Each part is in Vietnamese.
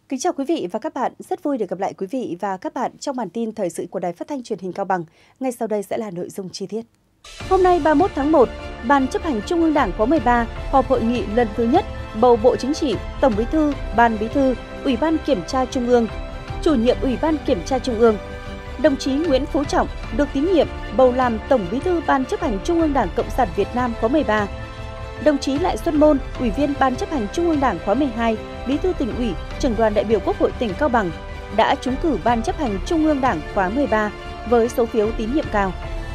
Kính chào quý vị và các bạn, rất vui được gặp lại quý vị và các bạn trong bản tin thời sự của Đài Phát thanh Truyền hình Cao Bằng. Ngay sau đây sẽ là nội dung chi tiết. Hôm nay 31 tháng 1, Ban Chấp hành Trung ương Đảng khóa 13 họp hội nghị lần thứ nhất bầu Bộ Chính trị, Tổng Bí thư, Ban Bí thư, Ủy ban Kiểm tra Trung ương, Chủ nhiệm Ủy ban Kiểm tra Trung ương. Đồng chí Nguyễn Phú Trọng được tín nhiệm bầu làm Tổng Bí thư Ban Chấp hành Trung ương Đảng Cộng sản Việt Nam khóa 13. Đồng chí Lại Xuân Môn, Ủy viên Ban Chấp hành Trung ương Đảng khóa 12, Bí thư Tỉnh ủy, Trưởng đoàn đại biểu Quốc hội tỉnh Cao Bằng đã trúng cử Ban Chấp hành Trung ương Đảng khóa 13 với số phiếu tín nhiệm cao.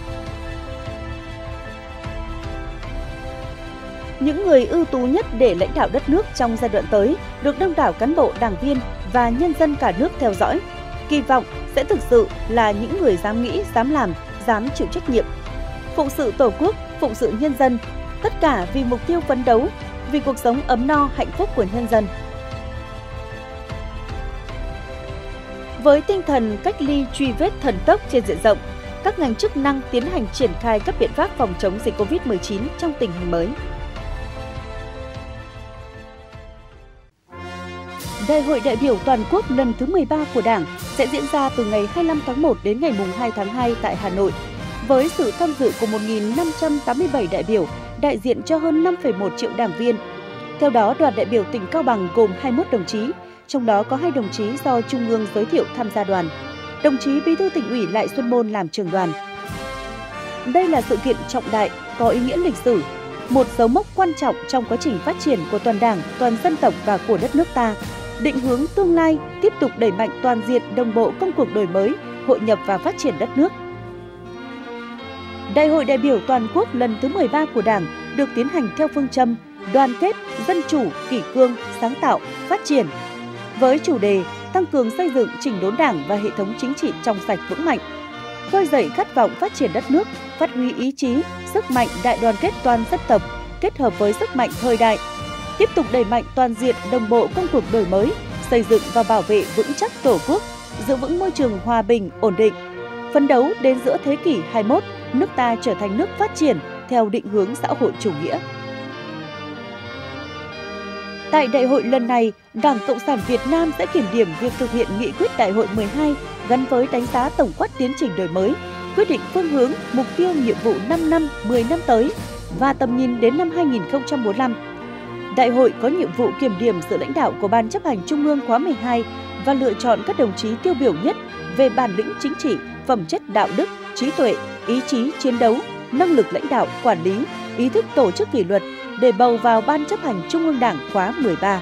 Những người ưu tú nhất để lãnh đạo đất nước trong giai đoạn tới được đông đảo cán bộ, đảng viên và nhân dân cả nước theo dõi. Kỳ vọng sẽ thực sự là những người dám nghĩ, dám làm, dám chịu trách nhiệm, phụng sự Tổ quốc, phụng sự nhân dân, tất cả vì mục tiêu phấn đấu, vì cuộc sống ấm no, hạnh phúc của nhân dân. Với tinh thần cách ly truy vết thần tốc trên diện rộng, các ngành chức năng tiến hành triển khai các biện pháp phòng chống dịch COVID-19 trong tình hình mới. Đại hội đại biểu toàn quốc lần thứ 13 của Đảng sẽ diễn ra từ ngày 25 tháng 1 đến ngày 2 tháng 2 tại Hà Nội, với sự tham dự của 1.587 đại biểu đại diện cho hơn 5,1 triệu đảng viên. Theo đó, đoàn đại biểu tỉnh Cao Bằng gồm 21 đồng chí, trong đó có 2 đồng chí do Trung ương giới thiệu tham gia đoàn. Đồng chí Bí thư Tỉnh ủy Lại Xuân Môn làm trưởng đoàn. Đây là sự kiện trọng đại, có ý nghĩa lịch sử, một dấu mốc quan trọng trong quá trình phát triển của toàn Đảng, toàn dân tộc và của đất nước ta, định hướng tương lai, tiếp tục đẩy mạnh toàn diện đồng bộ công cuộc đổi mới, hội nhập và phát triển đất nước. Đại hội đại biểu toàn quốc lần thứ 13 của Đảng được tiến hành theo phương châm đoàn kết, dân chủ, kỷ cương, sáng tạo, phát triển, với chủ đề tăng cường xây dựng chỉnh đốn Đảng và hệ thống chính trị trong sạch vững mạnh, khơi dậy khát vọng phát triển đất nước, phát huy ý chí, sức mạnh đại đoàn kết toàn dân tộc kết hợp với sức mạnh thời đại, tiếp tục đẩy mạnh toàn diện đồng bộ công cuộc đổi mới, xây dựng và bảo vệ vững chắc Tổ quốc, giữ vững môi trường hòa bình, ổn định, phấn đấu đến giữa thế kỷ 21, nước ta trở thành nước phát triển theo định hướng xã hội chủ nghĩa. Tại đại hội lần này, Đảng Cộng sản Việt Nam sẽ kiểm điểm việc thực hiện nghị quyết đại hội 12 gắn với đánh giá tổng quát tiến trình đổi mới, quyết định phương hướng, mục tiêu nhiệm vụ 5 năm, 10 năm tới và tầm nhìn đến năm 2045. Đại hội có nhiệm vụ kiểm điểm sự lãnh đạo của Ban Chấp hành Trung ương khóa 12 và lựa chọn các đồng chí tiêu biểu nhất về bản lĩnh chính trị, phẩm chất đạo đức, trí tuệ, ý chí chiến đấu, năng lực lãnh đạo, quản lý, ý thức tổ chức kỷ luật để bầu vào Ban Chấp hành Trung ương Đảng khóa 13.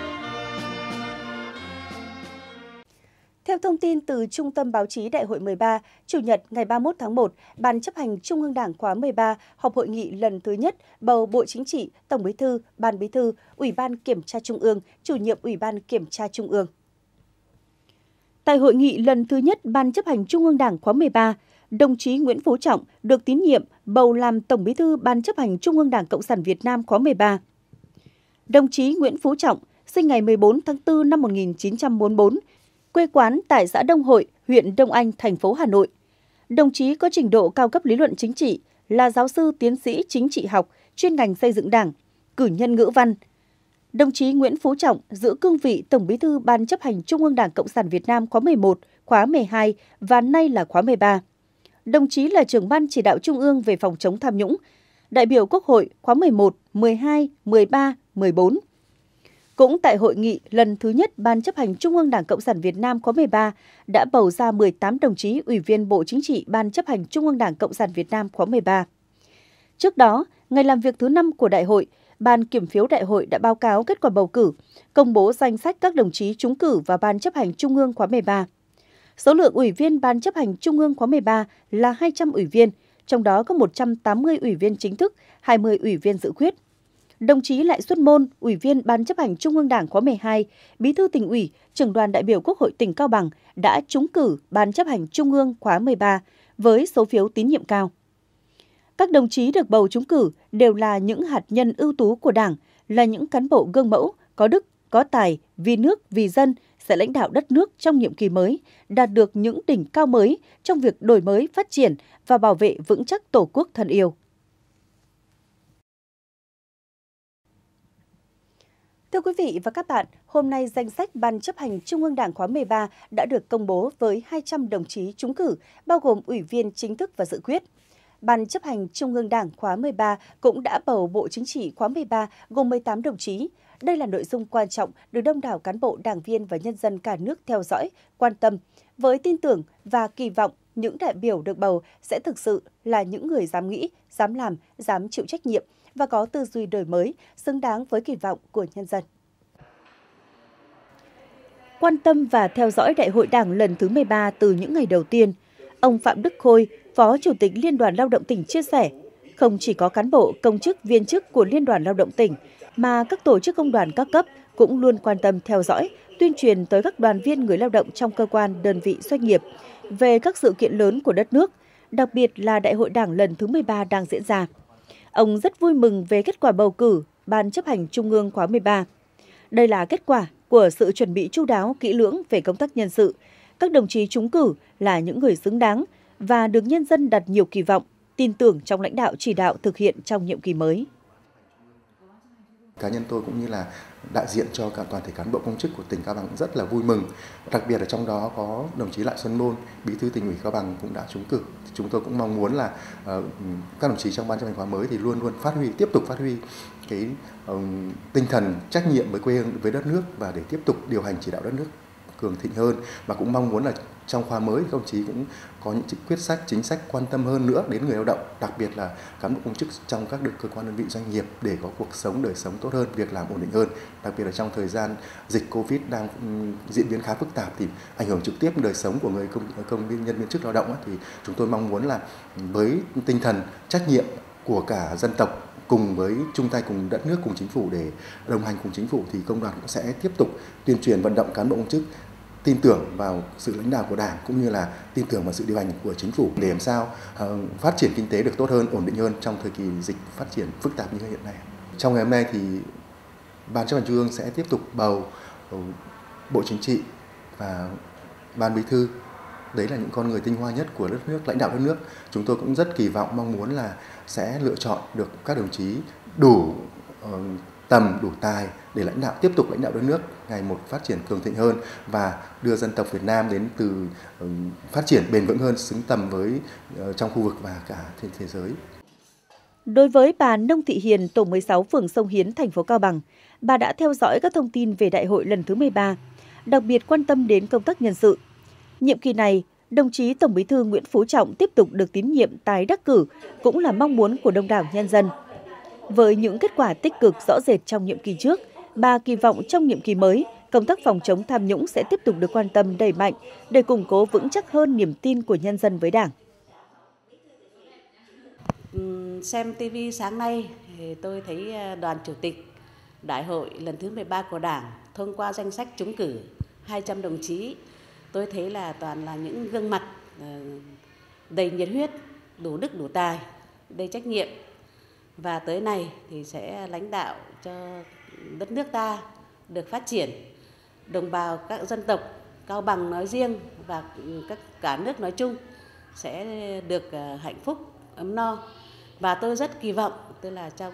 Theo thông tin từ Trung tâm Báo chí Đại hội 13, Chủ nhật ngày 31 tháng 1, Ban Chấp hành Trung ương Đảng khóa 13 họp hội nghị lần thứ nhất bầu Bộ Chính trị, Tổng Bí thư, Ban Bí thư, Ủy ban Kiểm tra Trung ương, Chủ nhiệm Ủy ban Kiểm tra Trung ương. Tại hội nghị lần thứ nhất Ban Chấp hành Trung ương Đảng khóa 13, đồng chí Nguyễn Phú Trọng được tín nhiệm bầu làm Tổng Bí thư Ban Chấp hành Trung ương Đảng Cộng sản Việt Nam khóa 13. Đồng chí Nguyễn Phú Trọng sinh ngày 14 tháng 4 năm 1944, quê quán tại xã Đông Hội, huyện Đông Anh, thành phố Hà Nội. Đồng chí có trình độ cao cấp lý luận chính trị, là giáo sư tiến sĩ chính trị học, chuyên ngành xây dựng Đảng, cử nhân ngữ văn. Đồng chí Nguyễn Phú Trọng giữ cương vị Tổng Bí thư Ban Chấp hành Trung ương Đảng Cộng sản Việt Nam khóa 11, khóa 12 và nay là khóa 13. Đồng chí là trưởng Ban Chỉ đạo Trung ương về phòng chống tham nhũng, đại biểu Quốc hội khóa 11, 12, 13, 14. Cũng tại hội nghị lần thứ nhất Ban Chấp hành Trung ương Đảng Cộng sản Việt Nam khóa 13 đã bầu ra 18 đồng chí Ủy viên Bộ Chính trị Ban Chấp hành Trung ương Đảng Cộng sản Việt Nam khóa 13. Trước đó, ngày làm việc thứ 5 của đại hội, Ban kiểm phiếu đại hội đã báo cáo kết quả bầu cử, công bố danh sách các đồng chí trúng cử vào Ban Chấp hành Trung ương khóa 13. Số lượng ủy viên Ban Chấp hành Trung ương khóa 13 là 200 ủy viên, trong đó có 180 ủy viên chính thức, 20 ủy viên dự khuyết. Đồng chí Lại Xuân Môn, Ủy viên Ban Chấp hành Trung ương Đảng khóa 12, Bí thư Tỉnh ủy, Trưởng đoàn đại biểu Quốc hội tỉnh Cao Bằng đã trúng cử Ban Chấp hành Trung ương khóa 13 với số phiếu tín nhiệm cao. Các đồng chí được bầu trúng cử đều là những hạt nhân ưu tú của Đảng, là những cán bộ gương mẫu, có đức, có tài, vì nước, vì dân, sẽ lãnh đạo đất nước trong nhiệm kỳ mới, đạt được những đỉnh cao mới trong việc đổi mới, phát triển và bảo vệ vững chắc Tổ quốc thân yêu. Thưa quý vị và các bạn, hôm nay danh sách Ban chấp hành Trung ương Đảng khóa 13 đã được công bố với 200 đồng chí trúng cử, bao gồm ủy viên chính thức và dự quyết. Ban chấp hành Trung ương Đảng khóa 13 cũng đã bầu Bộ Chính trị khóa 13 gồm 18 đồng chí. Đây là nội dung quan trọng được đông đảo cán bộ, đảng viên và nhân dân cả nước theo dõi, quan tâm, với tin tưởng và kỳ vọng những đại biểu được bầu sẽ thực sự là những người dám nghĩ, dám làm, dám chịu trách nhiệm và có tư duy đổi mới, xứng đáng với kỳ vọng của nhân dân. Quan tâm và theo dõi Đại hội Đảng lần thứ 13 từ những ngày đầu tiên, ông Phạm Đức Khôi, Phó Chủ tịch Liên đoàn Lao động tỉnh chia sẻ, không chỉ có cán bộ, công chức, viên chức của Liên đoàn Lao động tỉnh, mà các tổ chức công đoàn các cấp cũng luôn quan tâm theo dõi, tuyên truyền tới các đoàn viên người lao động trong cơ quan, đơn vị, doanh nghiệp về các sự kiện lớn của đất nước, đặc biệt là Đại hội Đảng lần thứ 13 đang diễn ra. Ông rất vui mừng về kết quả bầu cử Ban chấp hành Trung ương khóa 13. Đây là kết quả của sự chuẩn bị chu đáo, kỹ lưỡng về công tác nhân sự. Các đồng chí trúng cử là những người xứng đáng và được nhân dân đặt nhiều kỳ vọng, tin tưởng trong lãnh đạo chỉ đạo thực hiện trong nhiệm kỳ mới. Cá nhân tôi cũng như là đại diện cho cả toàn thể cán bộ công chức của tỉnh Cao Bằng rất là vui mừng. Đặc biệt ở trong đó có đồng chí Lại Xuân Môn, Bí thư Tỉnh ủy Cao Bằng cũng đã trúng cử. Chúng tôi cũng mong muốn là các đồng chí trong ban chấp hành khóa mới thì luôn luôn tiếp tục phát huy cái tinh thần trách nhiệm với quê hương, với đất nước và để tiếp tục điều hành chỉ đạo đất nước cường thịnh hơn, và cũng mong muốn là trong khóa mới các đồng chí cũng có những quyết sách, chính sách quan tâm hơn nữa đến người lao động, đặc biệt là cán bộ công chức trong các cơ quan đơn vị doanh nghiệp để có cuộc sống, đời sống tốt hơn, việc làm ổn định hơn. Đặc biệt là trong thời gian dịch Covid đang diễn biến khá phức tạp thì ảnh hưởng trực tiếp đời sống của người công nhân viên chức lao động thì chúng tôi mong muốn là với tinh thần trách nhiệm của cả dân tộc cùng với chung tay cùng đất nước, cùng chính phủ để đồng hành cùng chính phủ thì công đoàn cũng sẽ tiếp tục tuyên truyền vận động cán bộ công chức tin tưởng vào sự lãnh đạo của Đảng cũng như là tin tưởng vào sự điều hành của chính phủ để làm sao phát triển kinh tế được tốt hơn, ổn định hơn trong thời kỳ dịch phát triển phức tạp như hiện nay. Trong ngày hôm nay thì Ban chấp hành Trung ương sẽ tiếp tục bầu Bộ Chính trị và Ban Bí thư. Đấy là những con người tinh hoa nhất của đất nước, lãnh đạo đất nước. Chúng tôi cũng rất kỳ vọng, mong muốn là sẽ lựa chọn được các đồng chí đủ tầm, đủ tài để tiếp tục lãnh đạo đất nước ngày một phát triển cường thịnh hơn và đưa dân tộc Việt Nam đến từ phát triển bền vững hơn, xứng tầm với trong khu vực và cả trên thế giới. Đối với bà Nông Thị Hiền, tổ 16 phường Sông Hiến, thành phố Cao Bằng, bà đã theo dõi các thông tin về đại hội lần thứ 13, đặc biệt quan tâm đến công tác nhân sự. Nhiệm kỳ này, đồng chí Tổng Bí thư Nguyễn Phú Trọng tiếp tục được tín nhiệm tái đắc cử cũng là mong muốn của đông đảo nhân dân. Với những kết quả tích cực rõ rệt trong nhiệm kỳ trước, bà kỳ vọng trong nhiệm kỳ mới, công tác phòng chống tham nhũng sẽ tiếp tục được quan tâm đẩy mạnh để củng cố vững chắc hơn niềm tin của nhân dân với Đảng. Xem TV sáng nay thì tôi thấy đoàn chủ tịch đại hội lần thứ 13 của Đảng thông qua danh sách trúng cử 200 đồng chí. Tôi thấy là toàn là những gương mặt đầy nhiệt huyết, đủ đức đủ tài, đầy trách nhiệm. Và tới này thì sẽ lãnh đạo cho đất nước ta được phát triển. Đồng bào các dân tộc Cao Bằng nói riêng và cả nước nói chung sẽ được hạnh phúc, ấm no. Và tôi rất kỳ vọng tức là trong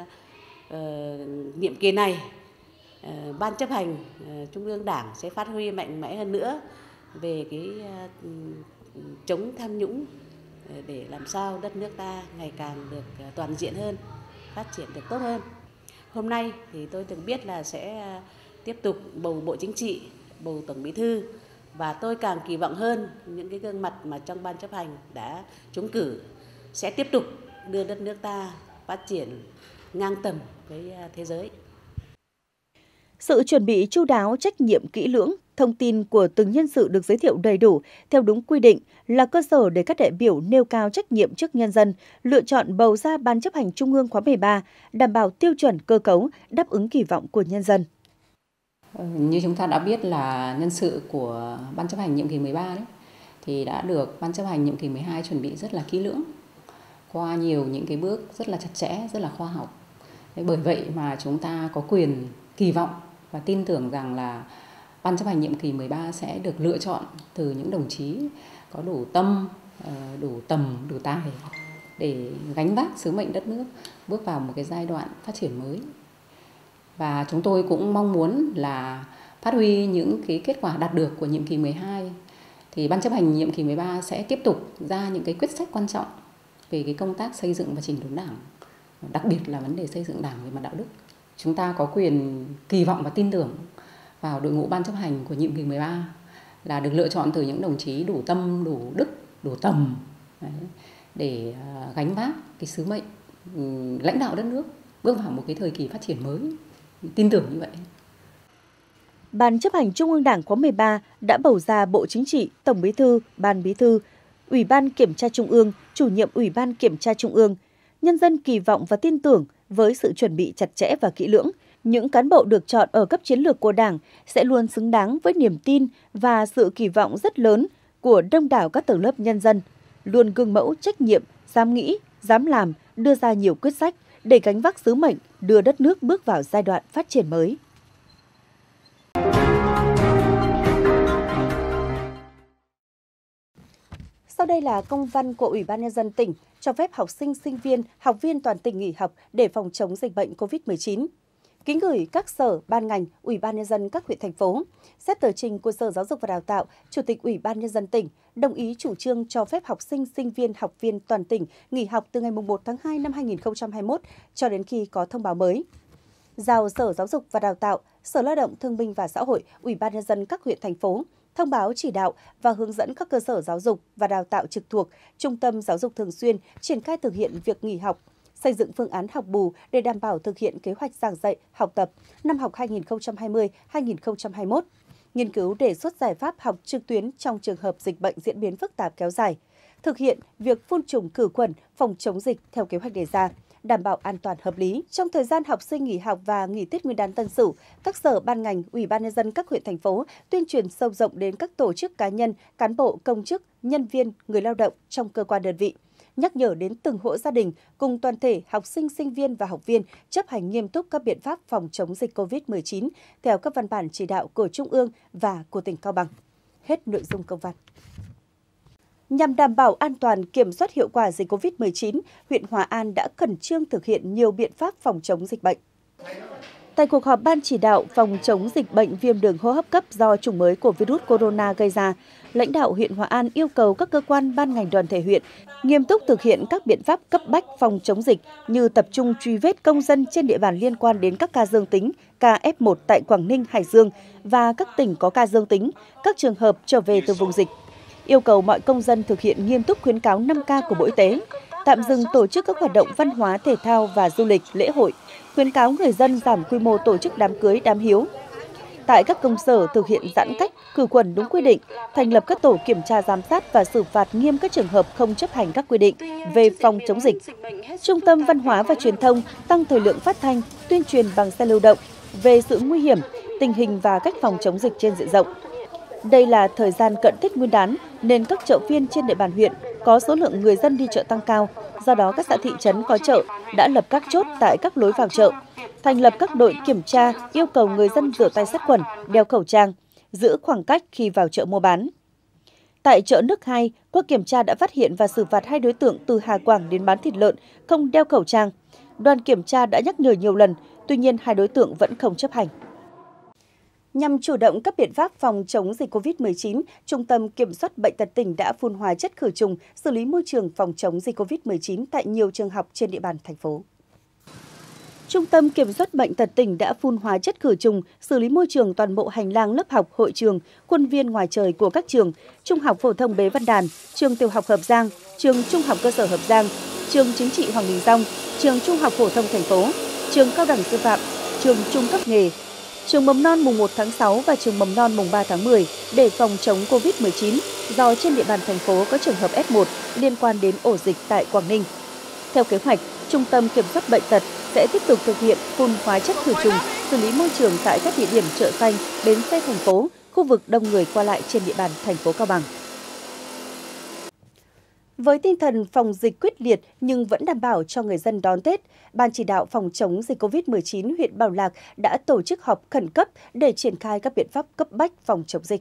nhiệm kỳ này, Ban chấp hành Trung ương Đảng sẽ phát huy mạnh mẽ hơn nữa về cái chống tham nhũng để làm sao đất nước ta ngày càng được toàn diện hơn, phát triển được tốt hơn. Hôm nay thì tôi được biết là sẽ tiếp tục bầu Bộ Chính trị, bầu Tổng Bí thư, và tôi càng kỳ vọng hơn những cái gương mặt mà trong ban chấp hành đã trúng cử sẽ tiếp tục đưa đất nước ta phát triển ngang tầm với thế giới. Sự chuẩn bị chu đáo, trách nhiệm kỹ lưỡng, thông tin của từng nhân sự được giới thiệu đầy đủ theo đúng quy định là cơ sở để các đại biểu nêu cao trách nhiệm trước nhân dân, lựa chọn bầu ra Ban chấp hành Trung ương khóa 13, đảm bảo tiêu chuẩn cơ cấu, đáp ứng kỳ vọng của nhân dân. Như chúng ta đã biết là nhân sự của Ban chấp hành nhiệm kỳ 13 đấy, thì đã được Ban chấp hành nhiệm kỳ 12 chuẩn bị rất là kỹ lưỡng, qua nhiều những cái bước rất là chặt chẽ, rất là khoa học. Bởi vậy mà chúng ta có quyền kỳ vọng và tin tưởng rằng là Ban chấp hành nhiệm kỳ 13 sẽ được lựa chọn từ những đồng chí có đủ tâm, đủ tầm, đủ tài để gánh vác sứ mệnh đất nước bước vào một cái giai đoạn phát triển mới. Và chúng tôi cũng mong muốn là phát huy những cái kết quả đạt được của nhiệm kỳ 12 thì Ban chấp hành nhiệm kỳ 13 sẽ tiếp tục ra những cái quyết sách quan trọng về cái công tác xây dựng và chỉnh đốn Đảng, đặc biệt là vấn đề xây dựng Đảng về mặt đạo đức. Chúng ta có quyền kỳ vọng và tin tưởng vào đội ngũ Ban chấp hành của nhiệm kỳ 13 là được lựa chọn từ những đồng chí đủ tâm, đủ đức, đủ tầm để gánh vác cái sứ mệnh lãnh đạo đất nước bước vào một cái thời kỳ phát triển mới. Tin tưởng như vậy. Ban chấp hành Trung ương Đảng khóa 13 đã bầu ra Bộ Chính trị, Tổng Bí thư, Ban Bí thư, Ủy ban Kiểm tra Trung ương, chủ nhiệm Ủy ban Kiểm tra Trung ương. Nhân dân kỳ vọng và tin tưởng với sự chuẩn bị chặt chẽ và kỹ lưỡng, những cán bộ được chọn ở cấp chiến lược của Đảng sẽ luôn xứng đáng với niềm tin và sự kỳ vọng rất lớn của đông đảo các tầng lớp nhân dân, luôn gương mẫu trách nhiệm, dám nghĩ, dám làm, đưa ra nhiều quyết sách để gánh vác sứ mệnh đưa đất nước bước vào giai đoạn phát triển mới. Sau đây là công văn của Ủy ban Nhân dân tỉnh cho phép học sinh, sinh viên, học viên toàn tỉnh nghỉ học để phòng chống dịch bệnh COVID-19. Kính gửi các sở, ban ngành, Ủy ban Nhân dân các huyện, thành phố. Xét tờ trình của Sở Giáo dục và Đào tạo, Chủ tịch Ủy ban Nhân dân tỉnh đồng ý chủ trương cho phép học sinh, sinh viên, học viên toàn tỉnh nghỉ học từ ngày 1 tháng 2 năm 2021 cho đến khi có thông báo mới. Giao Sở Giáo dục và Đào tạo, Sở Lao động Thương binh và Xã hội, Ủy ban Nhân dân các huyện, thành phố thông báo chỉ đạo và hướng dẫn các cơ sở giáo dục và đào tạo trực thuộc, trung tâm giáo dục thường xuyên triển khai thực hiện việc nghỉ học, xây dựng phương án học bù để đảm bảo thực hiện kế hoạch giảng dạy, học tập năm học 2020-2021, nghiên cứu đề xuất giải pháp học trực tuyến trong trường hợp dịch bệnh diễn biến phức tạp kéo dài, thực hiện việc phun trùng khử khuẩn, phòng chống dịch theo kế hoạch đề ra, đảm bảo an toàn hợp lý. Trong thời gian học sinh nghỉ học và nghỉ Tết Nguyên đán Tân Sửu, các sở, ban ngành, Ủy ban Nhân dân các huyện, thành phố tuyên truyền sâu rộng đến các tổ chức cá nhân, cán bộ, công chức, nhân viên, người lao động trong cơ quan đơn vị, nhắc nhở đến từng hộ gia đình cùng toàn thể học sinh, sinh viên và học viên chấp hành nghiêm túc các biện pháp phòng chống dịch COVID-19 theo các văn bản chỉ đạo của Trung ương và của tỉnh Cao Bằng. Hết nội dung công văn. Nhằm đảm bảo an toàn, kiểm soát hiệu quả dịch COVID-19, huyện Hòa An đã khẩn trương thực hiện nhiều biện pháp phòng chống dịch bệnh. Tại cuộc họp Ban chỉ đạo phòng chống dịch bệnh viêm đường hô hấp cấp do chủng mới của virus corona gây ra, lãnh đạo huyện Hòa An yêu cầu các cơ quan, ban ngành, đoàn thể huyện nghiêm túc thực hiện các biện pháp cấp bách phòng chống dịch như tập trung truy vết công dân trên địa bàn liên quan đến các ca dương tính, ca F1 tại Quảng Ninh, Hải Dương và các tỉnh có ca dương tính, các trường hợp trở về từ vùng dịch. Yêu cầu mọi công dân thực hiện nghiêm túc khuyến cáo 5K của Bộ Y tế, tạm dừng tổ chức các hoạt động văn hóa, thể thao và du lịch, lễ hội, khuyến cáo người dân giảm quy mô tổ chức đám cưới, đám hiếu. Tại các công sở thực hiện giãn cách, khử khuẩn đúng quy định, thành lập các tổ kiểm tra giám sát và xử phạt nghiêm các trường hợp không chấp hành các quy định về phòng chống dịch. Trung tâm Văn hóa và Truyền thông tăng thời lượng phát thanh, tuyên truyền bằng xe lưu động về sự nguy hiểm, tình hình và cách phòng chống dịch trên diện rộng. Đây là thời gian cận Tết Nguyên đán nên các chợ phiên trên địa bàn huyện có số lượng người dân đi chợ tăng cao. Do đó, các xã thị trấn có chợ đã lập các chốt tại các lối vào chợ, thành lập các đội kiểm tra, yêu cầu người dân rửa tay sát khuẩn, đeo khẩu trang, giữ khoảng cách khi vào chợ mua bán. Tại chợ Nước 2, qua kiểm tra đã phát hiện và xử phạt 2 đối tượng từ Hà Quảng đến bán thịt lợn không đeo khẩu trang. Đoàn kiểm tra đã nhắc nhở nhiều lần, tuy nhiên 2 đối tượng vẫn không chấp hành. Nhằm chủ động các biện pháp phòng chống dịch COVID-19, Trung tâm Kiểm soát Bệnh tật tỉnh đã phun hóa chất khử trùng, xử lý môi trường phòng chống dịch COVID-19 tại nhiều trường học trên địa bàn thành phố. Trung tâm Kiểm soát Bệnh tật tỉnh đã phun hóa chất khử trùng, xử lý môi trường toàn bộ hành lang lớp học, hội trường, khuôn viên ngoài trời của các trường, Trung học phổ thông Bế Văn Đàn, trường Tiểu học Hợp Giang, trường Trung học cơ sở Hợp Giang, trường Chính trị Hoàng Đình Dông, trường Trung học phổ thông thành phố, trường Cao đẳng Sư phạm, trường Trung cấp nghề, trường mầm non mùng 1 tháng 6 và trường mầm non mùng 3 tháng 10 để phòng chống COVID-19 do trên địa bàn thành phố có trường hợp F1 liên quan đến ổ dịch tại Quảng Ninh. Theo kế hoạch, Trung tâm Kiểm soát Bệnh tật sẽ tiếp tục thực hiện phun hóa chất khử trùng, xử lý môi trường tại các địa điểm chợ xanh, bến xe thành phố, khu vực đông người qua lại trên địa bàn thành phố Cao Bằng. Với tinh thần phòng dịch quyết liệt nhưng vẫn đảm bảo cho người dân đón Tết, Ban chỉ đạo phòng chống dịch COVID-19 huyện Bảo Lạc đã tổ chức họp khẩn cấp để triển khai các biện pháp cấp bách phòng chống dịch.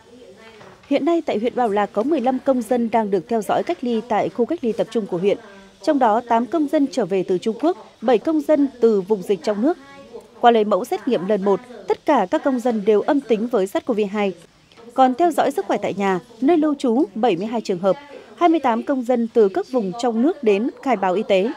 Hiện nay tại huyện Bảo Lạc có 15 công dân đang được theo dõi cách ly tại khu cách ly tập trung của huyện. trong đó 8 công dân trở về từ Trung Quốc, 7 công dân từ vùng dịch trong nước. Qua lấy mẫu xét nghiệm lần 1, tất cả các công dân đều âm tính với SARS-CoV-2. Còn theo dõi sức khỏe tại nhà, nơi lưu trú 72 trường hợp, 28 công dân từ các vùng trong nước đến khai báo y tế.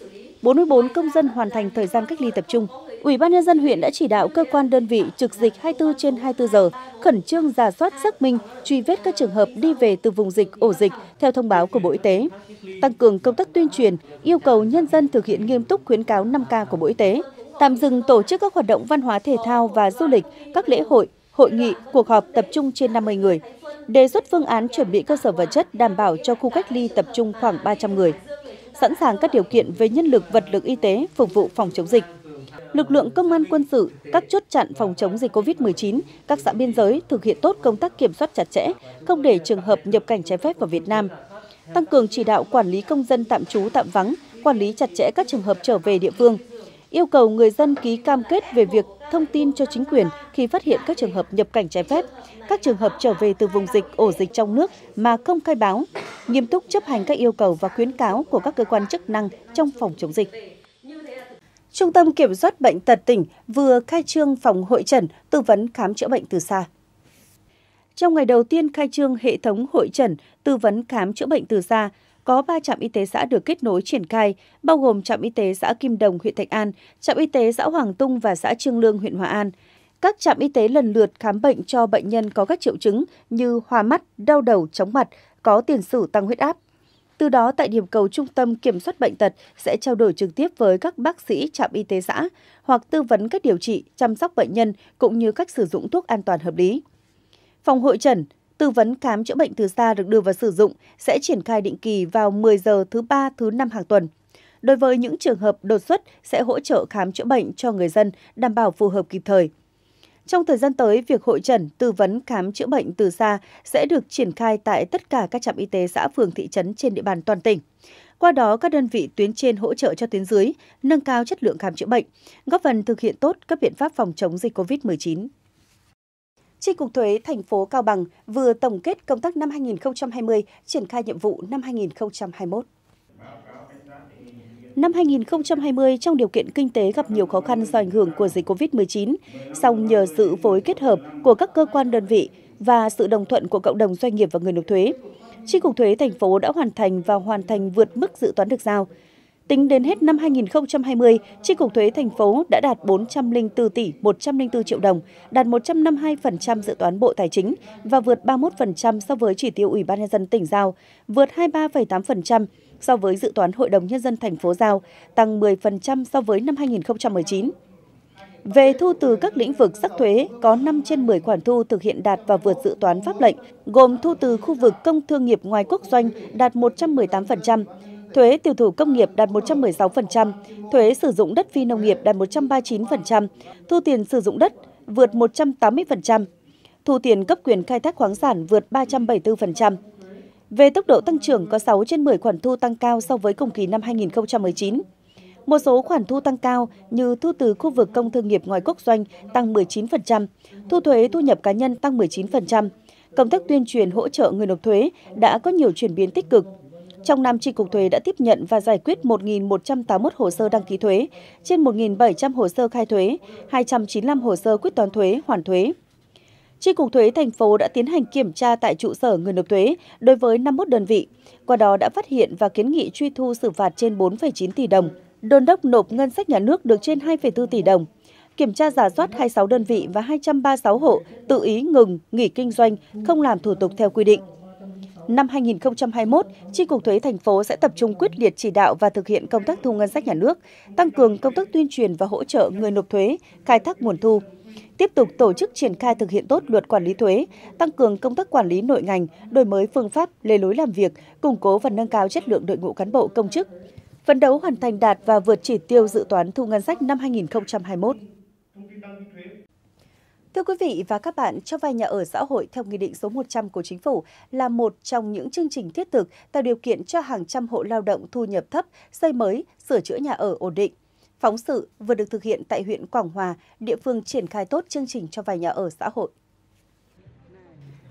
44 công dân hoàn thành thời gian cách ly tập trung. Ủy ban nhân dân huyện đã chỉ đạo cơ quan đơn vị trực dịch 24/24 giờ, khẩn trương rà soát xác minh, truy vết các trường hợp đi về từ vùng dịch, ổ dịch theo thông báo của Bộ Y tế. Tăng cường công tác tuyên truyền, yêu cầu nhân dân thực hiện nghiêm túc khuyến cáo 5K của Bộ Y tế. Tạm dừng tổ chức các hoạt động văn hóa thể thao và du lịch, các lễ hội, hội nghị, cuộc họp tập trung trên 50 người. Đề xuất phương án chuẩn bị cơ sở vật chất đảm bảo cho khu cách ly tập trung khoảng 300 người. Sẵn sàng các điều kiện về nhân lực, vật lực y tế phục vụ phòng chống dịch. Lực lượng công an quân sự, các chốt chặn phòng chống dịch COVID-19, các xã biên giới thực hiện tốt công tác kiểm soát chặt chẽ, không để trường hợp nhập cảnh trái phép vào Việt Nam. Tăng cường chỉ đạo quản lý công dân tạm trú tạm vắng, quản lý chặt chẽ các trường hợp trở về địa phương. Yêu cầu người dân ký cam kết về việc thông tin cho chính quyền khi phát hiện các trường hợp nhập cảnh trái phép, các trường hợp trở về từ vùng dịch, ổ dịch trong nước mà không khai báo, nghiêm túc chấp hành các yêu cầu và khuyến cáo của các cơ quan chức năng trong phòng chống dịch. Trung tâm Kiểm soát Bệnh tật tỉnh vừa khai trương phòng hội chẩn tư vấn khám chữa bệnh từ xa. Trong ngày đầu tiên khai trương hệ thống hội chẩn tư vấn khám chữa bệnh từ xa, có 3 trạm y tế xã được kết nối triển khai, bao gồm trạm y tế xã Kim Đồng, huyện Thạch An, trạm y tế xã Hoàng Tung và xã Trương Lương, huyện Hòa An. Các trạm y tế lần lượt khám bệnh cho bệnh nhân có các triệu chứng như hoa mắt, đau đầu, chóng mặt, có tiền sử tăng huyết áp. Từ đó, tại điểm cầu Trung tâm Kiểm soát Bệnh tật sẽ trao đổi trực tiếp với các bác sĩ trạm y tế xã hoặc tư vấn cách điều trị, chăm sóc bệnh nhân cũng như cách sử dụng thuốc an toàn hợp lý. Phòng hội chẩn tư vấn khám chữa bệnh từ xa được đưa vào sử dụng sẽ triển khai định kỳ vào 10 giờ thứ 3, thứ 5 hàng tuần. Đối với những trường hợp đột xuất sẽ hỗ trợ khám chữa bệnh cho người dân đảm bảo phù hợp kịp thời. Trong thời gian tới, việc hội chẩn tư vấn khám chữa bệnh từ xa sẽ được triển khai tại tất cả các trạm y tế xã, phường, thị trấn trên địa bàn toàn tỉnh. Qua đó, các đơn vị tuyến trên hỗ trợ cho tuyến dưới, nâng cao chất lượng khám chữa bệnh, góp phần thực hiện tốt các biện pháp phòng chống dịch COVID-19. Chi cục thuế thành phố Cao Bằng vừa tổng kết công tác năm 2020, triển khai nhiệm vụ năm 2021. Năm 2020, trong điều kiện kinh tế gặp nhiều khó khăn do ảnh hưởng của dịch COVID-19, song nhờ sự phối kết hợp của các cơ quan đơn vị và sự đồng thuận của cộng đồng doanh nghiệp và người nộp thuế, Chi cục thuế thành phố đã hoàn thành vượt mức dự toán được giao. Tính đến hết năm 2020, Chi cục thuế thành phố đã đạt 404 tỷ 104 triệu đồng, đạt 152% dự toán Bộ Tài chính và vượt 31% so với chỉ tiêu Ủy ban nhân dân tỉnh giao, vượt 23,8% so với dự toán Hội đồng nhân dân thành phố giao, tăng 10% so với năm 2019. Về thu từ các lĩnh vực sắc thuế, có 5 trên 10 khoản thu thực hiện đạt và vượt dự toán pháp lệnh, gồm thu từ khu vực công thương nghiệp ngoài quốc doanh đạt 118%, thuế tiêu thụ công nghiệp đạt 116%, thuế sử dụng đất phi nông nghiệp đạt 139%, thu tiền sử dụng đất vượt 180%, thu tiền cấp quyền khai thác khoáng sản vượt 374%. Về tốc độ tăng trưởng, có 6 trên 10 khoản thu tăng cao so với cùng kỳ năm 2019. Một số khoản thu tăng cao như thu từ khu vực công thương nghiệp ngoài quốc doanh tăng 19%, thu thuế thu nhập cá nhân tăng 19%. Công tác tuyên truyền hỗ trợ người nộp thuế đã có nhiều chuyển biến tích cực. Trong năm, Chi cục thuế đã tiếp nhận và giải quyết 1.181 hồ sơ đăng ký thuế, trên 1.700 hồ sơ khai thuế, 295 hồ sơ quyết toán thuế, hoàn thuế. Chi cục thuế thành phố đã tiến hành kiểm tra tại trụ sở người nộp thuế đối với 51 đơn vị, qua đó đã phát hiện và kiến nghị truy thu xử phạt trên 4,9 tỷ đồng, đôn đốc nộp ngân sách nhà nước được trên 2,4 tỷ đồng. Kiểm tra rà soát 26 đơn vị và 236 hộ tự ý ngừng, nghỉ kinh doanh, không làm thủ tục theo quy định. Năm 2021, Chi cục thuế thành phố sẽ tập trung quyết liệt chỉ đạo và thực hiện công tác thu ngân sách nhà nước, tăng cường công tác tuyên truyền và hỗ trợ người nộp thuế, khai thác nguồn thu. Tiếp tục tổ chức triển khai thực hiện tốt luật quản lý thuế, tăng cường công tác quản lý nội ngành, đổi mới phương pháp, lề lối làm việc, củng cố và nâng cao chất lượng đội ngũ cán bộ công chức. Phấn đấu hoàn thành đạt và vượt chỉ tiêu dự toán thu ngân sách năm 2021. Thưa quý vị và các bạn, cho vay nhà ở xã hội theo Nghị định số 100 của Chính phủ là một trong những chương trình thiết thực tạo điều kiện cho hàng trăm hộ lao động thu nhập thấp, xây mới, sửa chữa nhà ở ổn định. Phóng sự vừa được thực hiện tại huyện Quảng Hòa, địa phương triển khai tốt chương trình cho vay nhà ở xã hội.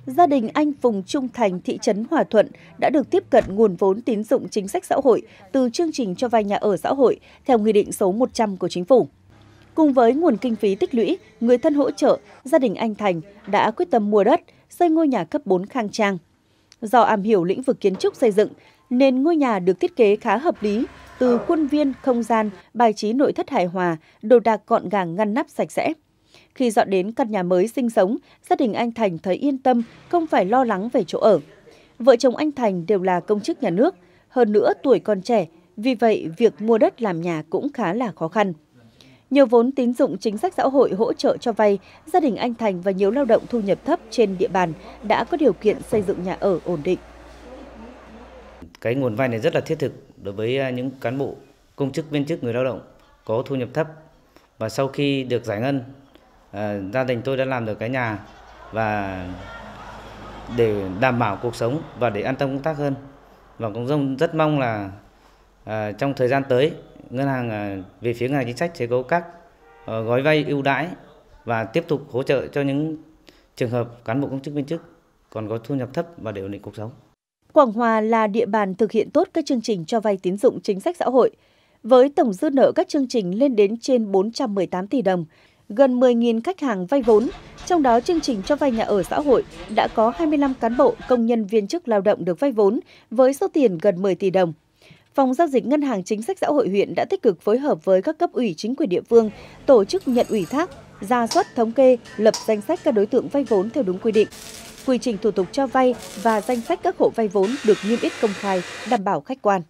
gia đình anh Phùng Trung Thành, thị trấn Hòa Thuận đã được tiếp cận nguồn vốn tín dụng chính sách xã hội từ chương trình cho vay nhà ở xã hội theo Nghị định số 100 của Chính phủ. Cùng với nguồn kinh phí tích lũy, người thân hỗ trợ, gia đình anh Thành đã quyết tâm mua đất, xây ngôi nhà cấp 4 khang trang. Do am hiểu lĩnh vực kiến trúc xây dựng, nên ngôi nhà được thiết kế khá hợp lý, từ khuôn viên, không gian, bài trí nội thất hài hòa, đồ đạc gọn gàng ngăn nắp sạch sẽ. Khi dọn đến căn nhà mới sinh sống, gia đình anh Thành thấy yên tâm, không phải lo lắng về chỗ ở. Vợ chồng anh Thành đều là công chức nhà nước, hơn nữa tuổi còn trẻ, vì vậy việc mua đất làm nhà cũng khá là khó khăn. Nhờ vốn tín dụng chính sách xã hội hỗ trợ cho vay, gia đình anh Thành và nhiều lao động thu nhập thấp trên địa bàn đã có điều kiện xây dựng nhà ở ổn định. Cái nguồn vay này rất là thiết thực đối với những cán bộ, công chức, viên chức, người lao động có thu nhập thấp. Và sau khi được giải ngân, gia đình tôi đã làm được cái nhà và để đảm bảo cuộc sống và để an tâm công tác hơn. Và cũng rất mong là trong thời gian tới, ngân hàng về phía ngân hàng chính sách sẽ có các gói vay ưu đãi và tiếp tục hỗ trợ cho những trường hợp cán bộ công chức viên chức còn có thu nhập thấp và để ổn định cuộc sống. Quảng Hòa là địa bàn thực hiện tốt các chương trình cho vay tín dụng chính sách xã hội. Với tổng dư nợ các chương trình lên đến trên 418 tỷ đồng, gần 10.000 khách hàng vay vốn, trong đó chương trình cho vay nhà ở xã hội đã có 25 cán bộ, công nhân viên chức lao động được vay vốn với số tiền gần 10 tỷ đồng. Phòng giao dịch Ngân hàng Chính sách Xã hội huyện đã tích cực phối hợp với các cấp ủy chính quyền địa phương, tổ chức nhận ủy thác, rà soát thống kê, lập danh sách các đối tượng vay vốn theo đúng quy định. Quy trình thủ tục cho vay và danh sách các hộ vay vốn được niêm yết công khai, đảm bảo khách quan.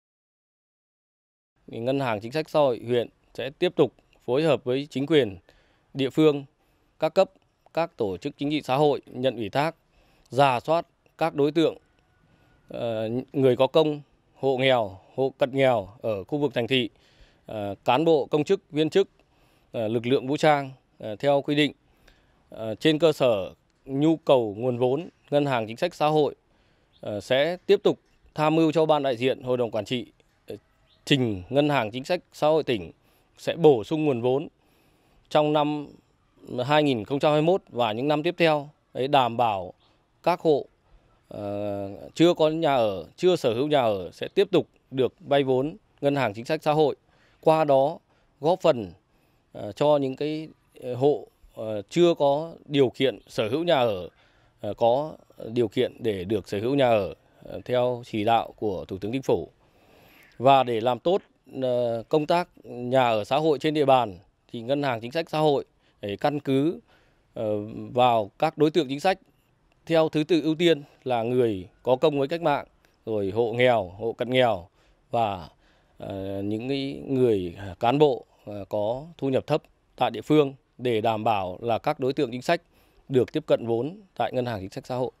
Ngân hàng Chính sách Xã hội huyện sẽ tiếp tục phối hợp với chính quyền địa phương, các cấp, các tổ chức chính trị xã hội nhận ủy thác, rà soát các đối tượng người có công, hộ nghèo, hộ cận nghèo ở khu vực thành thị, cán bộ công chức, viên chức, lực lượng vũ trang theo quy định. Trên cơ sở nhu cầu nguồn vốn, Ngân hàng Chính sách Xã hội sẽ tiếp tục tham mưu cho Ban đại diện Hội đồng Quản trị trình Ngân hàng Chính sách Xã hội tỉnh sẽ bổ sung nguồn vốn trong năm 2021 và những năm tiếp theo, đảm bảo các hộ chưa có nhà ở, chưa sở hữu nhà ở sẽ tiếp tục được vay vốn Ngân hàng Chính sách Xã hội. Qua đó góp phần cho những cái hộ chưa có điều kiện sở hữu nhà ở có điều kiện để được sở hữu nhà ở theo chỉ đạo của Thủ tướng Chính phủ. Và để làm tốt công tác nhà ở xã hội trên địa bàn thì Ngân hàng Chính sách Xã hội để căn cứ vào các đối tượng chính sách theo thứ tự ưu tiên là người có công với cách mạng, rồi hộ nghèo, hộ cận nghèo và những người cán bộ có thu nhập thấp tại địa phương để đảm bảo là các đối tượng chính sách được tiếp cận vốn tại Ngân hàng Chính sách Xã hội.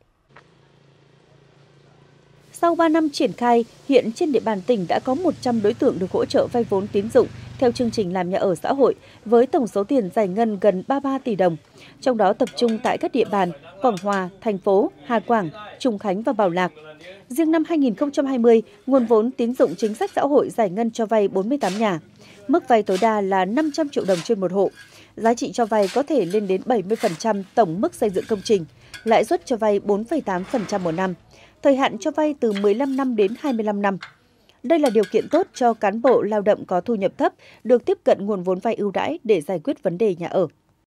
Sau 3 năm triển khai, hiện trên địa bàn tỉnh đã có 100 đối tượng được hỗ trợ vay vốn tín dụng theo chương trình làm nhà ở xã hội với tổng số tiền giải ngân gần 33 tỷ đồng. Trong đó tập trung tại các địa bàn Quảng Hòa, thành phố, Hà Quảng, Trùng Khánh và Bảo Lạc. Riêng năm 2020, nguồn vốn tín dụng chính sách xã hội giải ngân cho vay 48 nhà. Mức vay tối đa là 500 triệu đồng trên một hộ. Giá trị cho vay có thể lên đến 70% tổng mức xây dựng công trình. Lãi suất cho vay 4,8% một năm. Thời hạn cho vay từ 15 năm đến 25 năm. Đây là điều kiện tốt cho cán bộ lao động có thu nhập thấp được tiếp cận nguồn vốn vay ưu đãi để giải quyết vấn đề nhà ở.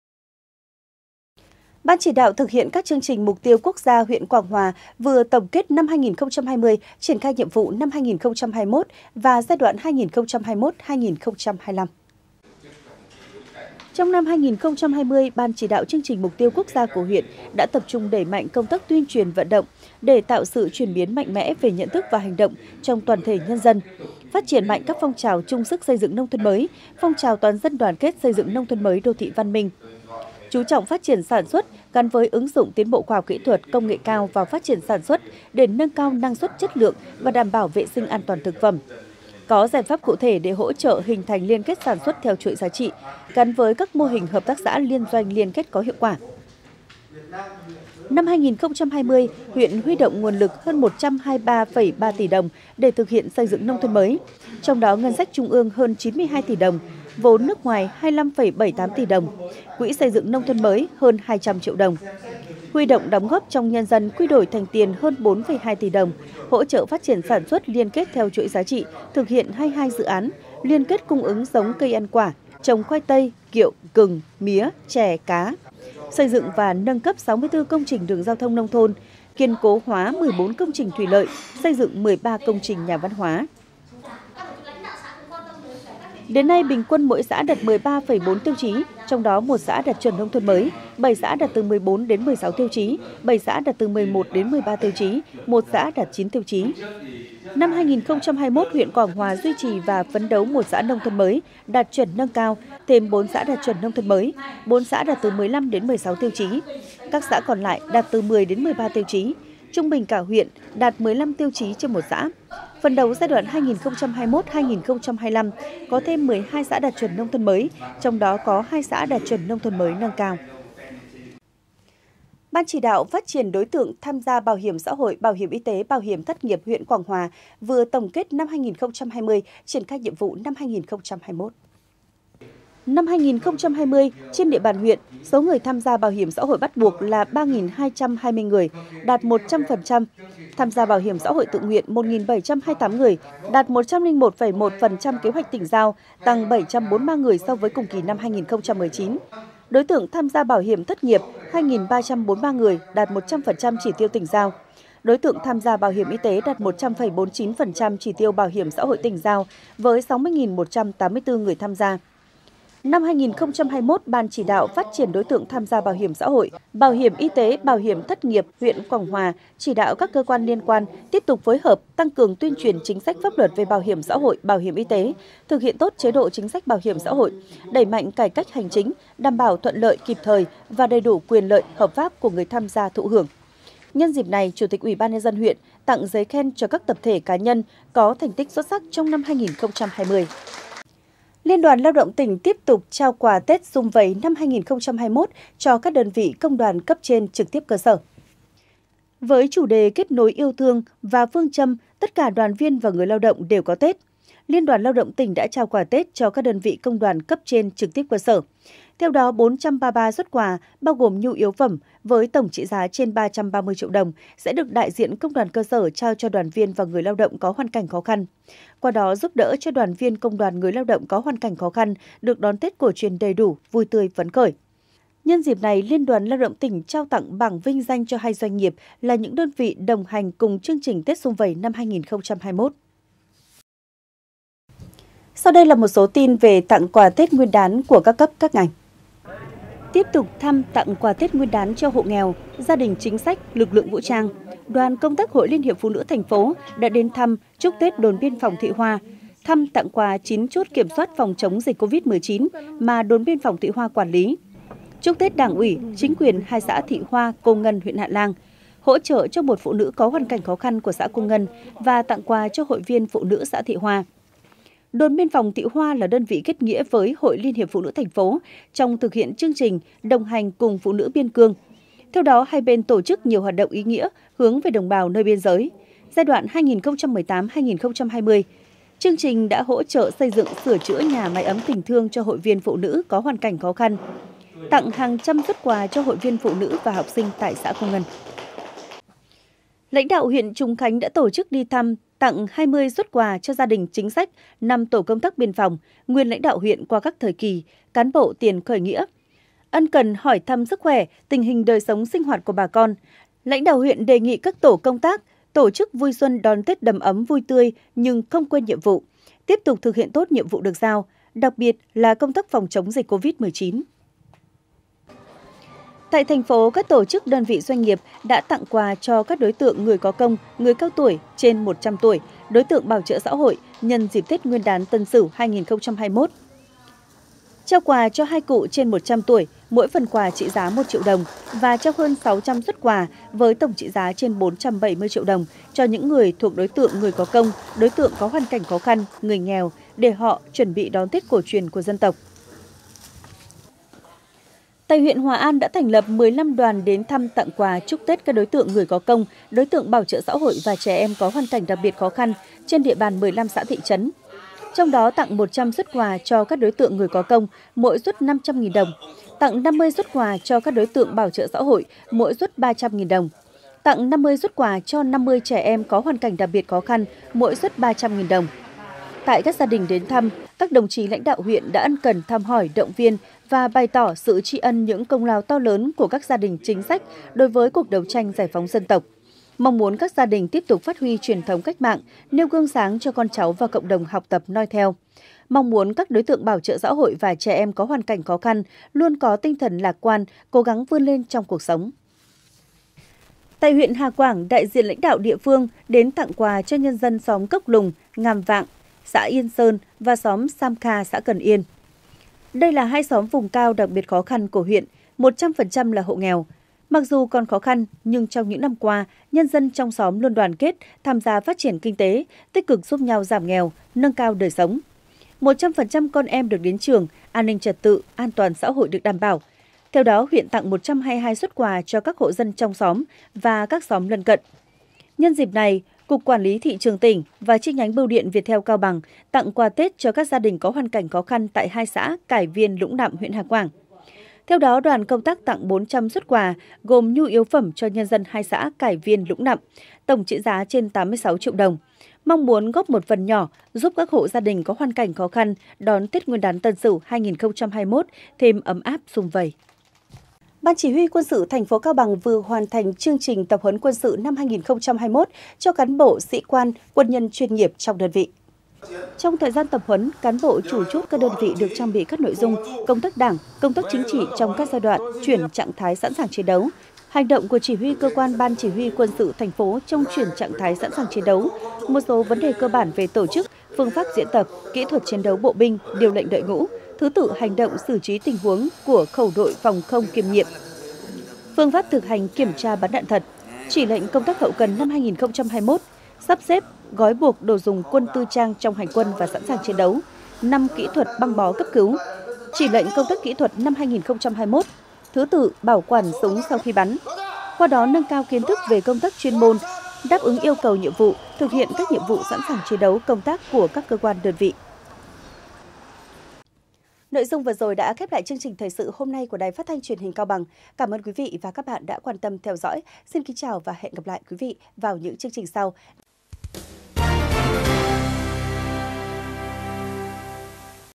Ban chỉ đạo thực hiện các chương trình mục tiêu quốc gia huyện Quảng Hòa vừa tổng kết năm 2020, triển khai nhiệm vụ năm 2021 và giai đoạn 2021-2025. Trong năm 2020, Ban chỉ đạo chương trình mục tiêu quốc gia của huyện đã tập trung đẩy mạnh công tác tuyên truyền vận động để tạo sự chuyển biến mạnh mẽ về nhận thức và hành động trong toàn thể nhân dân, phát triển mạnh các phong trào chung sức xây dựng nông thôn mới, phong trào toàn dân đoàn kết xây dựng nông thôn mới đô thị văn minh. Chú trọng phát triển sản xuất gắn với ứng dụng tiến bộ khoa học kỹ thuật, công nghệ cao vào phát triển sản xuất để nâng cao năng suất, chất lượng và đảm bảo vệ sinh an toàn thực phẩm. Có giải pháp cụ thể để hỗ trợ hình thành liên kết sản xuất theo chuỗi giá trị, gắn với các mô hình hợp tác xã liên doanh liên kết có hiệu quả. Năm 2020, huyện huy động nguồn lực hơn 123,3 tỷ đồng để thực hiện xây dựng nông thôn mới, trong đó ngân sách trung ương hơn 92 tỷ đồng, vốn nước ngoài 25,78 tỷ đồng, quỹ xây dựng nông thôn mới hơn 200 triệu đồng. huy động đóng góp trong nhân dân quy đổi thành tiền hơn 4,2 tỷ đồng, hỗ trợ phát triển sản xuất liên kết theo chuỗi giá trị, thực hiện 22 dự án, liên kết cung ứng giống cây ăn quả, trồng khoai tây, kiệu, gừng, mía, chè, cá, xây dựng và nâng cấp 64 công trình đường giao thông nông thôn, kiên cố hóa 14 công trình thủy lợi, xây dựng 13 công trình nhà văn hóa. Đến nay, bình quân mỗi xã đạt 13,4 tiêu chí, trong đó một xã đạt chuẩn nông thôn mới, 7 xã đạt từ 14 đến 16 tiêu chí, 7 xã đạt từ 11 đến 13 tiêu chí, một xã đạt 9 tiêu chí. Năm 2021, huyện Quảng Hòa duy trì và phấn đấu một xã nông thôn mới đạt chuẩn nâng cao, thêm 4 xã đạt chuẩn nông thôn mới, 4 xã đạt từ 15 đến 16 tiêu chí. Các xã còn lại đạt từ 10 đến 13 tiêu chí. Trung bình cả huyện đạt 15 tiêu chí trên một xã. Phấn đấu giai đoạn 2021-2025 có thêm 12 xã đạt chuẩn nông thôn mới, trong đó có 2 xã đạt chuẩn nông thôn mới nâng cao. Ban chỉ đạo phát triển đối tượng tham gia bảo hiểm xã hội, bảo hiểm y tế, bảo hiểm thất nghiệp huyện Quảng Hòa vừa tổng kết năm 2020, triển khai nhiệm vụ năm 2021. Năm 2020, trên địa bàn huyện, số người tham gia bảo hiểm xã hội bắt buộc là 3.220 người, đạt 100%. Tham gia bảo hiểm xã hội tự nguyện 1.728 người, đạt 101,1% kế hoạch tỉnh giao, tăng 743 người so với cùng kỳ năm 2019. Đối tượng tham gia bảo hiểm thất nghiệp 2.343 người, đạt 100% chỉ tiêu tỉnh giao. Đối tượng tham gia bảo hiểm y tế đạt 100,49% chỉ tiêu bảo hiểm xã hội tỉnh giao với 60.184 người tham gia. Năm 2021, Ban chỉ đạo phát triển đối tượng tham gia bảo hiểm xã hội, bảo hiểm y tế, bảo hiểm thất nghiệp huyện Quảng Hòa chỉ đạo các cơ quan liên quan tiếp tục phối hợp tăng cường tuyên truyền chính sách pháp luật về bảo hiểm xã hội, bảo hiểm y tế, thực hiện tốt chế độ chính sách bảo hiểm xã hội, đẩy mạnh cải cách hành chính, đảm bảo thuận lợi kịp thời và đầy đủ quyền lợi hợp pháp của người tham gia thụ hưởng. Nhân dịp này, Chủ tịch Ủy ban nhân dân huyện tặng giấy khen cho các tập thể cá nhân có thành tích xuất sắc trong năm 2020. Liên đoàn Lao động tỉnh tiếp tục trao quà Tết Sum Vầy năm 2021 cho các đơn vị công đoàn cấp trên trực tiếp cơ sở. Với chủ đề kết nối yêu thương và phương châm tất cả đoàn viên và người lao động đều có Tết, Liên đoàn Lao động tỉnh đã trao quà Tết cho các đơn vị công đoàn cấp trên trực tiếp cơ sở. Theo đó, 433 suất quà bao gồm nhu yếu phẩm với tổng trị giá trên 330 triệu đồng sẽ được đại diện công đoàn cơ sở trao cho đoàn viên và người lao động có hoàn cảnh khó khăn. Qua đó giúp đỡ cho đoàn viên công đoàn người lao động có hoàn cảnh khó khăn được đón Tết cổ truyền đầy đủ, vui tươi phấn khởi. Nhân dịp này, Liên đoàn Lao động tỉnh trao tặng bảng vinh danh cho 2 doanh nghiệp là những đơn vị đồng hành cùng chương trình Tết Sum Vầy năm 2021. Sau đây là một số tin về tặng quà Tết Nguyên đán của các cấp các ngành. Tiếp tục thăm tặng quà Tết Nguyên đán cho hộ nghèo, gia đình chính sách, lực lượng vũ trang, đoàn công tác Hội Liên hiệp Phụ nữ thành phố đã đến thăm chúc Tết đồn biên phòng Thị Hoa, thăm tặng quà 9 chốt kiểm soát phòng chống dịch COVID-19 mà đồn biên phòng Thị Hoa quản lý. Chúc Tết Đảng ủy, chính quyền 2 xã Thị Hoa, Cô Ngân, huyện Hạ Lang, hỗ trợ cho một phụ nữ có hoàn cảnh khó khăn của xã Cô Ngân và tặng quà cho hội viên phụ nữ xã Thị Hoa. Đồn biên phòng Thị Hoa là đơn vị kết nghĩa với Hội Liên hiệp Phụ nữ thành phố trong thực hiện chương trình đồng hành cùng phụ nữ biên cương. Theo đó, hai bên tổ chức nhiều hoạt động ý nghĩa hướng về đồng bào nơi biên giới. Giai đoạn 2018-2020, chương trình đã hỗ trợ xây dựng sửa chữa nhà mái ấm tình thương cho hội viên phụ nữ có hoàn cảnh khó khăn, tặng hàng trăm suất quà cho hội viên phụ nữ và học sinh tại xã Cô Ngân. Lãnh đạo huyện Trùng Khánh đã tổ chức đi thăm, tặng 20 suất quà cho gia đình chính sách, 5 tổ công tác biên phòng, nguyên lãnh đạo huyện qua các thời kỳ, cán bộ tiền khởi nghĩa. Ân cần hỏi thăm sức khỏe, tình hình đời sống sinh hoạt của bà con. Lãnh đạo huyện đề nghị các tổ công tác tổ chức vui xuân đón Tết đầm ấm vui tươi nhưng không quên nhiệm vụ, tiếp tục thực hiện tốt nhiệm vụ được giao, đặc biệt là công tác phòng chống dịch COVID-19. Tại thành phố, các tổ chức đơn vị doanh nghiệp đã tặng quà cho các đối tượng người có công, người cao tuổi trên 100 tuổi, đối tượng bảo trợ xã hội nhân dịp Tết Nguyên đán Tân Sửu 2021. Trao quà cho 2 cụ trên 100 tuổi, mỗi phần quà trị giá 1 triệu đồng và trao hơn 600 suất quà với tổng trị giá trên 470 triệu đồng cho những người thuộc đối tượng người có công, đối tượng có hoàn cảnh khó khăn, người nghèo để họ chuẩn bị đón Tết cổ truyền của dân tộc. Tại huyện Hòa An đã thành lập 15 đoàn đến thăm tặng quà chúc Tết các đối tượng người có công, đối tượng bảo trợ xã hội và trẻ em có hoàn cảnh đặc biệt khó khăn trên địa bàn 15 xã thị trấn. Trong đó tặng 100 suất quà cho các đối tượng người có công, mỗi suất 500.000 đồng. Tặng 50 suất quà cho các đối tượng bảo trợ xã hội, mỗi suất 300.000 đồng. Tặng 50 suất quà cho 50 trẻ em có hoàn cảnh đặc biệt khó khăn, mỗi suất 300.000 đồng. Tại các gia đình đến thăm, các đồng chí lãnh đạo huyện đã ân cần thăm hỏi, động viên và bày tỏ sự tri ân những công lao to lớn của các gia đình chính sách đối với cuộc đấu tranh giải phóng dân tộc. Mong muốn các gia đình tiếp tục phát huy truyền thống cách mạng, nêu gương sáng cho con cháu và cộng đồng học tập noi theo. Mong muốn các đối tượng bảo trợ xã hội và trẻ em có hoàn cảnh khó khăn luôn có tinh thần lạc quan, cố gắng vươn lên trong cuộc sống. Tại huyện Hà Quảng, đại diện lãnh đạo địa phương đến tặng quà cho nhân dân xóm Cốc Lùng, Ngàm Vạng, xã Yên Sơn và xóm Sam Kha, xã Cần Yên. Đây là hai xóm vùng cao đặc biệt khó khăn của huyện, 100% là hộ nghèo. Mặc dù còn khó khăn, nhưng trong những năm qua, nhân dân trong xóm luôn đoàn kết, tham gia phát triển kinh tế, tích cực giúp nhau giảm nghèo, nâng cao đời sống. 100% con em được đến trường, an ninh trật tự, an toàn xã hội được đảm bảo. Theo đó, huyện tặng 122 suất quà cho các hộ dân trong xóm và các xóm lân cận. Nhân dịp này, Cục Quản lý Thị trường tỉnh và chi nhánh Bưu điện Viettel Cao Bằng tặng quà Tết cho các gia đình có hoàn cảnh khó khăn tại hai xã Cải Viên, Lũng Nạm, huyện Hà Quảng. Theo đó, đoàn công tác tặng 400 suất quà gồm nhu yếu phẩm cho nhân dân hai xã Cải Viên, Lũng Nạm, tổng trị giá trên 86 triệu đồng. Mong muốn góp một phần nhỏ giúp các hộ gia đình có hoàn cảnh khó khăn đón Tết Nguyên đán Tân Sửu 2021 thêm ấm áp sum vầy. Ban Chỉ huy Quân sự thành phố Cao Bằng vừa hoàn thành chương trình tập huấn quân sự năm 2021 cho cán bộ, sĩ quan, quân nhân chuyên nghiệp trong đơn vị. Trong thời gian tập huấn, cán bộ chủ chốt các đơn vị được trang bị các nội dung công tác đảng, công tác chính trị trong các giai đoạn chuyển trạng thái sẵn sàng chiến đấu, hành động của chỉ huy cơ quan Ban Chỉ huy Quân sự thành phố trong chuyển trạng thái sẵn sàng chiến đấu, một số vấn đề cơ bản về tổ chức, phương pháp diễn tập, kỹ thuật chiến đấu bộ binh, điều lệnh đội ngũ, thứ tự hành động xử trí tình huống của khẩu đội phòng không kiêm nhiệm, phương pháp thực hành kiểm tra bắn đạn thật, chỉ lệnh công tác hậu cần năm 2021, sắp xếp, gói buộc đồ dùng quân tư trang trong hành quân và sẵn sàng chiến đấu, 5 kỹ thuật băng bó cấp cứu, chỉ lệnh công tác kỹ thuật năm 2021, thứ tự bảo quản súng sau khi bắn. Qua đó nâng cao kiến thức về công tác chuyên môn, đáp ứng yêu cầu nhiệm vụ, thực hiện các nhiệm vụ sẵn sàng chiến đấu công tác của các cơ quan đơn vị. Nội dung vừa rồi đã khép lại chương trình thời sự hôm nay của Đài Phát thanh Truyền hình Cao Bằng. Cảm ơn quý vị và các bạn đã quan tâm theo dõi. Xin kính chào và hẹn gặp lại quý vị vào những chương trình sau.